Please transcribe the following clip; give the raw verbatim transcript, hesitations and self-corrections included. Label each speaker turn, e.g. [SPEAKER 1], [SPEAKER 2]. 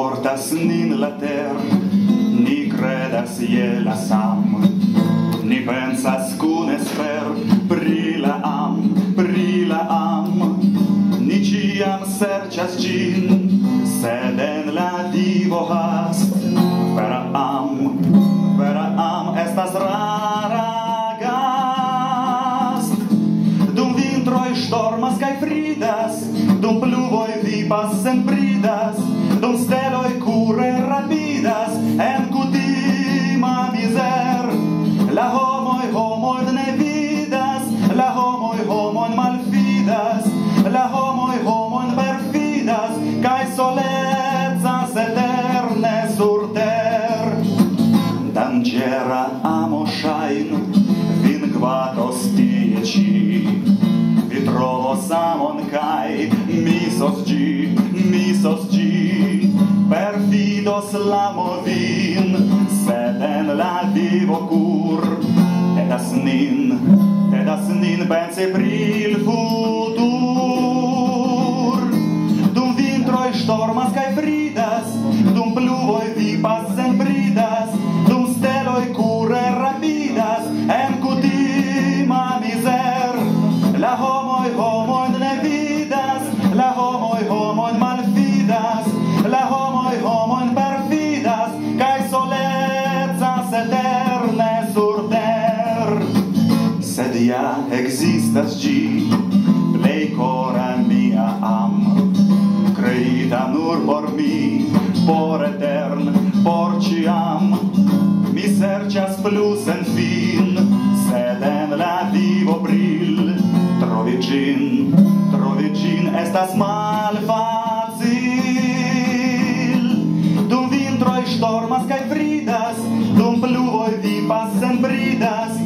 [SPEAKER 1] portas nin la ter, ni credas je la sam, ni pensas kun esper pri la am, pri la am, ni ciam serĉas ĝin, sed en la vivo hast. Vera am, vera am estas rara gast. Dum vintroj stormas kaj fridas, dum pluvoj vivas senbridas, dum steloj kure rapidas en kutima mizer. La homoj homojn ne vidas, la homoj homojn malfidas, la homoj homojn perfidas, kaj solecas eterne sur ter. Danĝera amo ŝajn vin gvatos tie ĉi. Vi trovos amon kaj misos ĝi, misos ĝi. Perfidos l'amo vin, sed en la vivo kur tedas nin, tedas nin pensi pri il futur. Dum vintroj stormas kaj fridas, dum pluvoj vivas senbridas, dum steloj kure rapidas en kutima mizer. La homoj homojn ne vidas, la homoj homojn malfidas, la homoj homojn perfidas, kaj solecas eterne sur ter. Sed ja ekzistas ĝi, plej kora mia am, kreita nur por mi, por etern, por ĉiam. Mi serĉas plu sen fin, sed en la vivo bril. Trovi ĝin, trovi ĝin estas malfacil. Dum vintroj stormas kaj fridas, dum pluvoj vivas senbridas,